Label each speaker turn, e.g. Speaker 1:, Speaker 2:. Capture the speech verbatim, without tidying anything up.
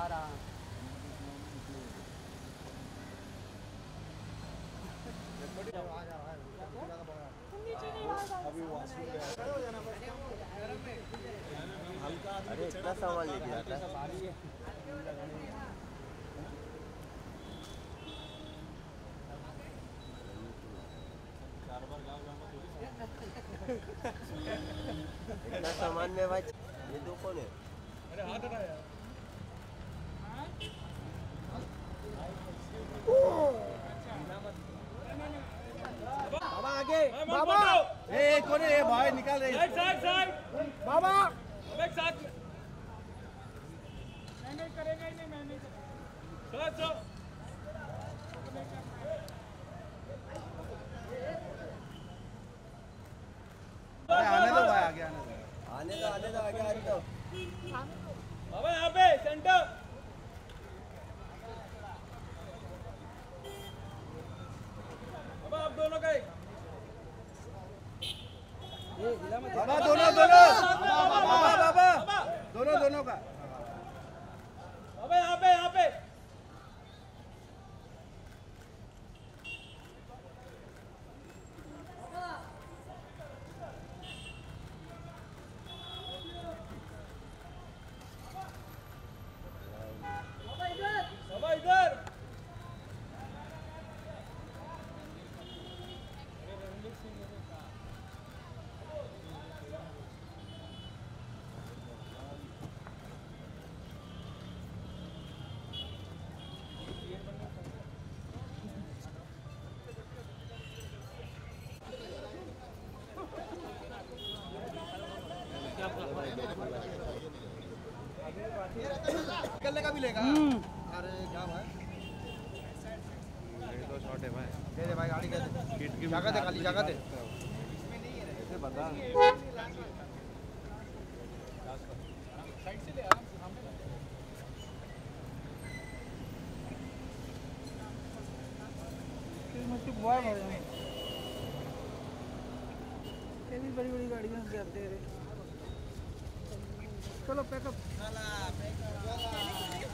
Speaker 1: आ रहा
Speaker 2: अरे इतना सामान लेके आता है। इतना सामान में भाई ये दो कौन है?
Speaker 3: अरे हाथ हटा यार।
Speaker 1: बाबा आगे
Speaker 3: बाबा
Speaker 1: ए कौन है भाई निकाल रहे
Speaker 3: साइड साइड साइड
Speaker 1: बाबा
Speaker 3: एक साथ में मैं नहीं करेगा ही नहीं मैं नहीं करेगा सर सर
Speaker 1: आने दो भाई आगे आने दो
Speaker 2: आने दो आने दो आगे आने दो।
Speaker 3: बाबा यहाँ पे सेंटर बाबा आप दोनों का
Speaker 1: बाबा दोनों दोनों बाबा बाबा दोनों दोनों का
Speaker 3: बाबा यहाँ पे यहाँ पे बाबा इधर
Speaker 1: निकलने का भी लेगा अरे क्या भाई ये तो शॉट है भाई दे दे भाई गाड़ी दे दे जगह दे खाली जगह दे ऐसे बता साइड से ले आराम से सामने
Speaker 4: मुझे बुआ मार रहे हैं ये भी बड़ी बड़ी गाड़ियां से आते हैं। चलो पैकअप